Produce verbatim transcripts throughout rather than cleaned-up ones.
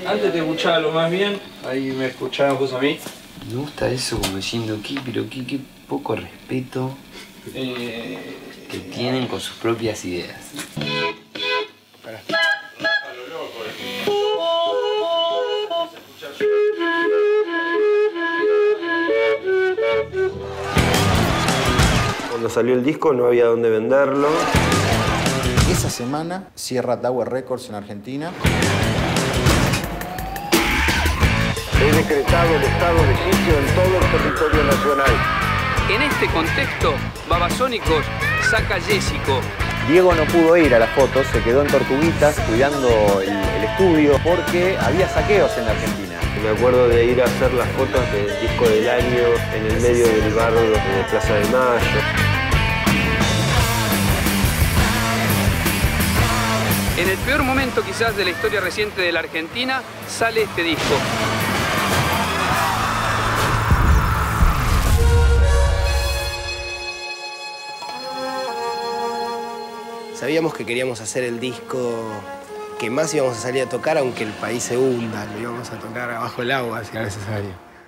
Antes te escuchaba lo más bien, ahí me escuchabas vos a mí. Me gusta eso como diciendo, ¿qué? Pero qué, qué poco respeto Eh... que tienen con sus propias ideas. Cuando salió el disco no había dónde venderlo. Esa semana cierra Tower Records en Argentina. He decretado el estado de sitio en todo el territorio nacional. En este contexto, Babasónicos saca Jessico. Diego no pudo ir a las fotos, se quedó en Tortuguitas cuidando el, el estudio porque había saqueos en la Argentina. Me acuerdo de ir a hacer las fotos del disco del año en el medio del barrio de Plaza de Mayo. En el peor momento quizás de la historia reciente de la Argentina, sale este disco. Sabíamos que queríamos hacer el disco que más íbamos a salir a tocar, aunque el país se hunda, lo íbamos a tocar abajo el agua si era necesario.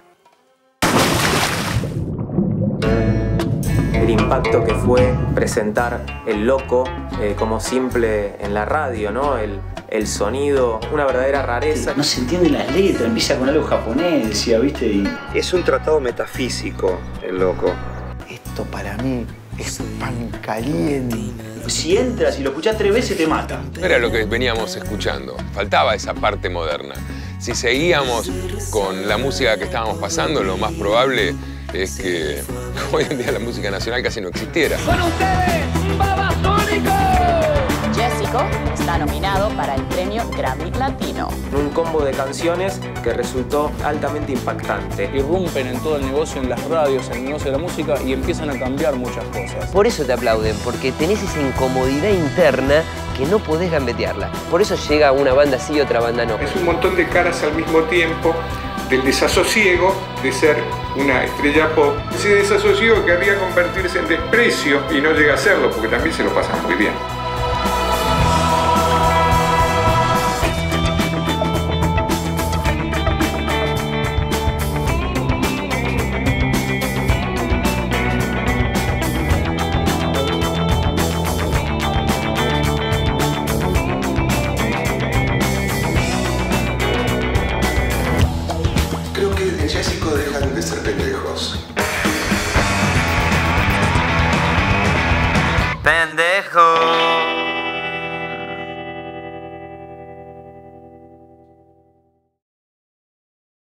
El impacto que fue presentar El Loco eh, como simple en la radio, ¿no? El, el sonido, una verdadera rareza. No se entienden las letras, empieza con algo japonés, decía, ¿viste? Y... Es un tratado metafísico, El Loco. Esto para mí es pan caliente. Si entras y lo escuchás tres veces te mata. Era lo que veníamos escuchando, faltaba esa parte moderna. Si seguíamos con la música que estábamos pasando, lo más probable es que hoy en día la música nacional casi no existiera. ¡Con ustedes, Babasónicos! Jessico está nominado para el premio Grammy Latino. Un combo de canciones que resultó altamente impactante. Irrumpen en todo el negocio, en las radios, en el negocio de la música y empiezan a cambiar muchas cosas. Por eso te aplauden, porque tenés esa incomodidad interna que no podés gambetearla. Por eso llega una banda sí y otra banda no. Es un montón de caras al mismo tiempo, del desasosiego de ser una estrella pop. Ese desasosiego que querría convertirse en desprecio y no llega a serlo, porque también se lo pasan muy bien. Creo que en Jessico dejan de ser pendejos. Pendejo.